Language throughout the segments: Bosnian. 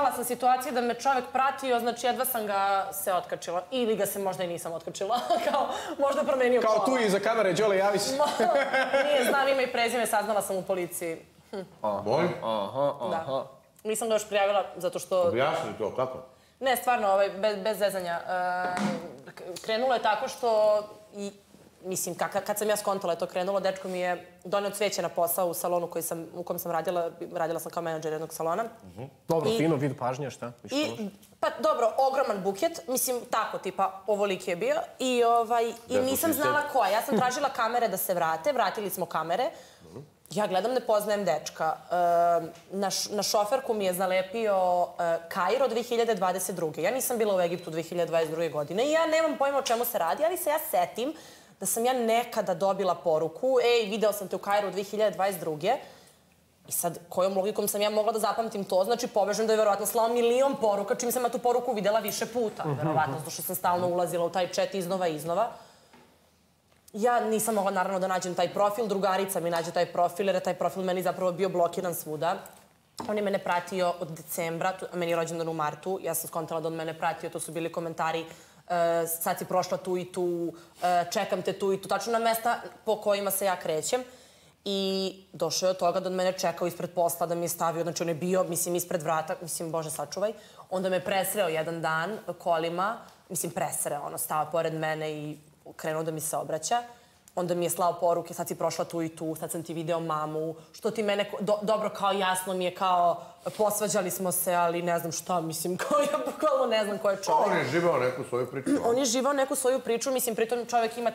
imala sam situacije da me čovek pratio, znači jedva sam ga se otkačila. Ili ga se možda i nisam otkačila, kao možda promenio kola. Kao tu iza kamere, Đole, javi se. Nije, znam ime i prezime, saznala sam u policiji. Boli? Da. Nisam ga još prijavila zato što... Objasni to, kako? Ne, stvarno, bez zezanja. Krenulo je tako što... Mislim, kad sam ja skontala je to krenulo, dečko mi je doneo cveće na posao u salonu u kojem sam radila. Radila sam kao menadžer jednog salona. Dobro, fino, vid pažnje, šta? Pa dobro, ogroman buket, mislim, tako, tipa, ovoliki je bio. I nisam znala koja. Ja sam tražila kamere da se vrate, vratili smo kamere. Ja gledam, ne poznajem dečka. Na šoferku mi je zalepio Kairo 2022. Ja nisam bila u Egiptu 2022. godine i ja nemam pojma o čemu se radi, ali se ja setim da sam ja nekada dobila poruku, video sam te u Kairu 2022. I sad, kojom logikom sam ja mogla da zapamtim to? Znači, pobežem da je verovatno slao milion poruka, čim sam ja tu poruku videla više puta, verovatno, zato što sam stalno ulazila u taj chat iznova i iznova. Ja nisam mogla, naravno, da nađem taj profil, drugarica mi nađe taj profil, jer je taj profil meni zapravo bio blokiran svuda. On je mene pratio od decembra, a meni je rođendan u martu, ja sam skontala da on mene pratio, to su bili komentari sad si prošla tu i tu, čekam te tu i tu, tačno na mesta po kojima se ja krećem. I došao je od toga da od mene čekao ispred posla, da mi je stavio, znači on je bio, mislim, ispred vrata, mislim, Bože sačuvaj. Onda me presreo jedan dan kolima, mislim, presreo, ono, stava pored mene i krenuo da mi se obraća. Onda mi je slao poruke, sad si prošla tu i tu, sad sam ti video mamu, što ti mene, dobro, kao jasno mi je, kao posvađali smo se, ali ne znam šta, mislim, kao ja bukvalno ne znam ko je čovjek. On je živao neku svoju priču. On je živao neku svoju priču, mislim, pritom čovjek ima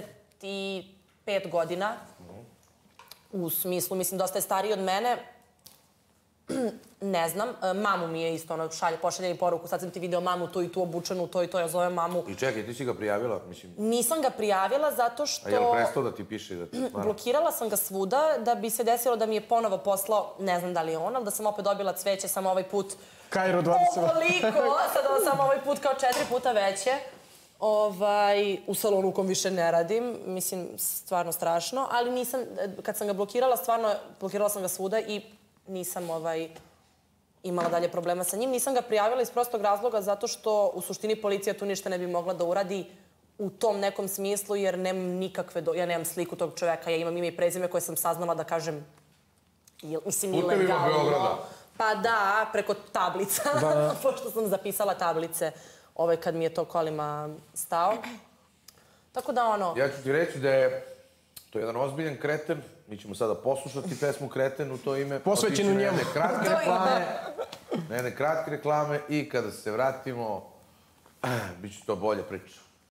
35 godina, u smislu, mislim, dosta je stariji od mene, ne znam, mamu mi je isto, ono, pošalje mi poruku, sad sam ti video mamu tu i tu obučenu, to i to, ja zovem mamu. I čekaj, ti si ga prijavila, mislim? Nisam ga prijavila zato što... A je li prestao da ti piše da ti... Blokirala sam ga svuda da bi se desilo da mi je ponovo poslao, ne znam da li je on, ali da sam opet dobila cveće, samo ovaj put... Kairo 20. Ovoliko, sad samo ovaj put kao 4 puta veće. U salonu u kom više ne radim, mislim, stvarno strašno, ali nisam, kad sam ga blokirala, stvarno, blokirala sam ga svuda i nisam imala dalje problema sa njim. Nisam ga prijavila iz prostog razloga zato što u suštini policija tu ništa ne bi mogla da uradi u tom nekom smislu jer nemam nikakve, ja nemam sliku tog čoveka, ja imam ime i prezime koje sam saznala da kažem, mislim, ilegalno. Putevima Beograda. Pa da, preko tablica, pošto sam zapisala tablice kad mi je to kolima stao. Tako da ono... Ja ću ti reći da je to jedan ozbiljan kreten. Mi ćemo sada poslušati pesmu Kreten u to ime. Posvećenu njemu. Na jedne kratke reklame i kada se vratimo, bit će to bolja priča.